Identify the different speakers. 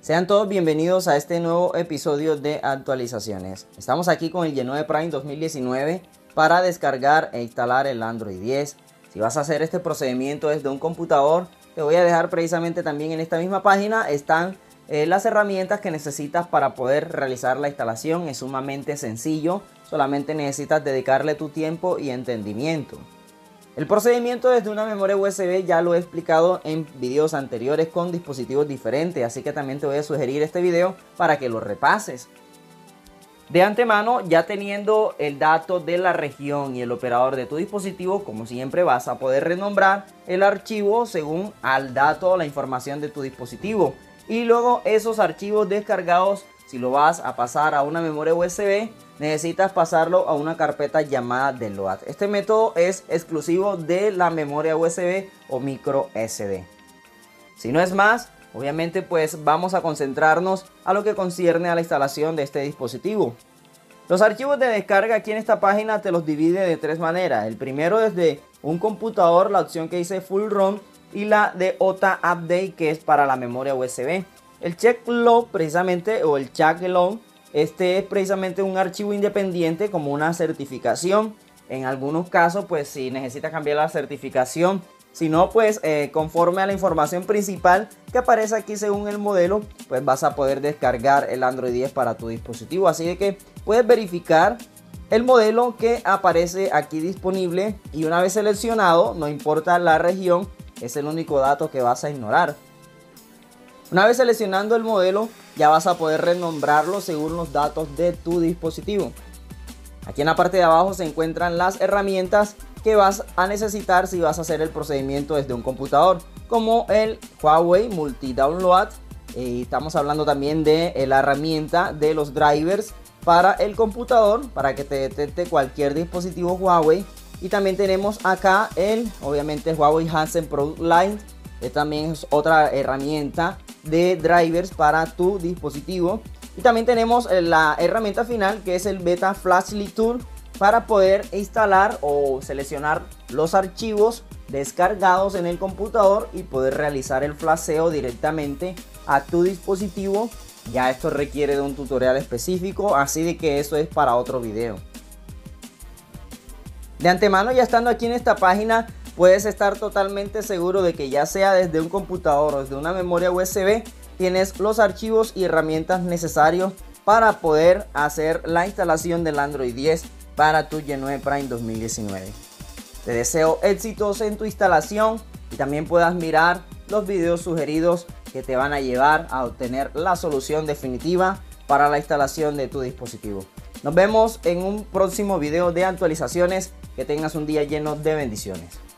Speaker 1: Sean todos bienvenidos a este nuevo episodio de actualizaciones. Estamos aquí con el Y9 Prime 2019 para descargar e instalar el Android 10. Si vas a hacer este procedimiento desde un computador, te voy a dejar precisamente también en esta misma página están las herramientas que necesitas para poder realizar la instalación. Es sumamente sencillo, solamente necesitas dedicarle tu tiempo y entendimiento. El procedimiento desde una memoria USB ya lo he explicado en videos anteriores con dispositivos diferentes, así que también te voy a sugerir este video para que lo repases. De antemano, ya teniendo el dato de la región y el operador de tu dispositivo, como siempre vas a poder renombrar el archivo según al dato o la información de tu dispositivo. Y luego esos archivos descargados, si lo vas a pasar a una memoria USB, necesitas pasarlo a una carpeta llamada de load. Este método es exclusivo de la memoria USB o micro SD. Si no es más, obviamente pues vamos a concentrarnos a lo que concierne a la instalación de este dispositivo. Los archivos de descarga aquí en esta página te los divide de tres maneras. El primero desde un computador, la opción que dice Full ROM, y la de OTA Update, que es para la memoria USB. El checklog precisamente, o el checklog, este es precisamente un archivo independiente como una certificación. En algunos casos pues si necesitas cambiar la certificación, si no pues conforme a la información principal que aparece aquí según el modelo, pues vas a poder descargar el Android 10 para tu dispositivo. Así de que puedes verificar el modelo que aparece aquí disponible y una vez seleccionado, no importa la región, es el único dato que vas a ignorar. Una vez seleccionando el modelo, ya vas a poder renombrarlo según los datos de tu dispositivo. Aquí en la parte de abajo se encuentran las herramientas que vas a necesitar si vas a hacer el procedimiento desde un computador, como el Huawei Multi Download. Estamos hablando también de la herramienta de los drivers para el computador, para que te detecte cualquier dispositivo Huawei. Y también tenemos acá obviamente el Huawei Hansen Product Line. También es otra herramienta de drivers para tu dispositivo. Y también tenemos la herramienta final, que es el Beta Flashlight Tool, para poder instalar o seleccionar los archivos descargados en el computador y poder realizar el flasheo directamente a tu dispositivo. Ya esto requiere de un tutorial específico, así de que eso es para otro video. De antemano, ya estando aquí en esta página, puedes estar totalmente seguro de que ya sea desde un computador o desde una memoria USB, tienes los archivos y herramientas necesarios para poder hacer la instalación del Android 10 para tu Y9 Prime 2019. Te deseo éxitos en tu instalación y también puedas mirar los videos sugeridos que te van a llevar a obtener la solución definitiva para la instalación de tu dispositivo. Nos vemos en un próximo video de actualizaciones. Que tengas un día lleno de bendiciones.